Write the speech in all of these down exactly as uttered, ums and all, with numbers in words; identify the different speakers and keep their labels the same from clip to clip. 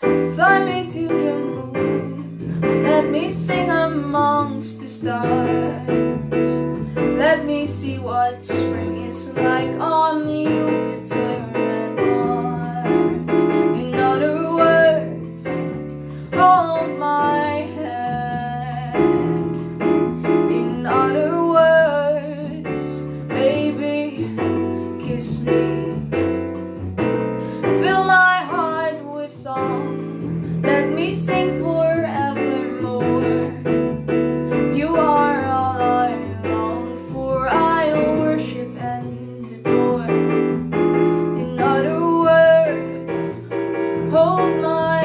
Speaker 1: Fly me to the moon, let me sing amongst the stars. Let me see what spring is like on Jupiter and Mars. In other words, hold my hand. In other words, baby, kiss me. Fill my heart with song, let me sing forevermore. You are all I long for, I worship and adore. In other words, hold my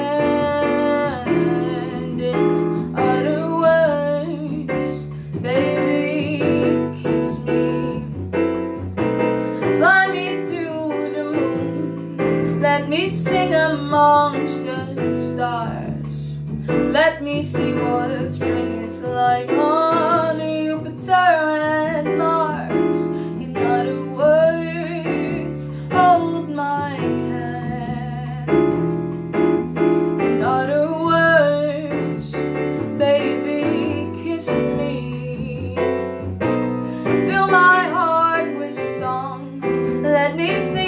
Speaker 1: hand. In other words, baby, kiss me. Fly me to the moon, let me sing amongst the stars. Let me see what spring is like on Jupiter and Mars. In other words, hold my hand. In other words, baby, kiss me. Fill my heart with song, let me sing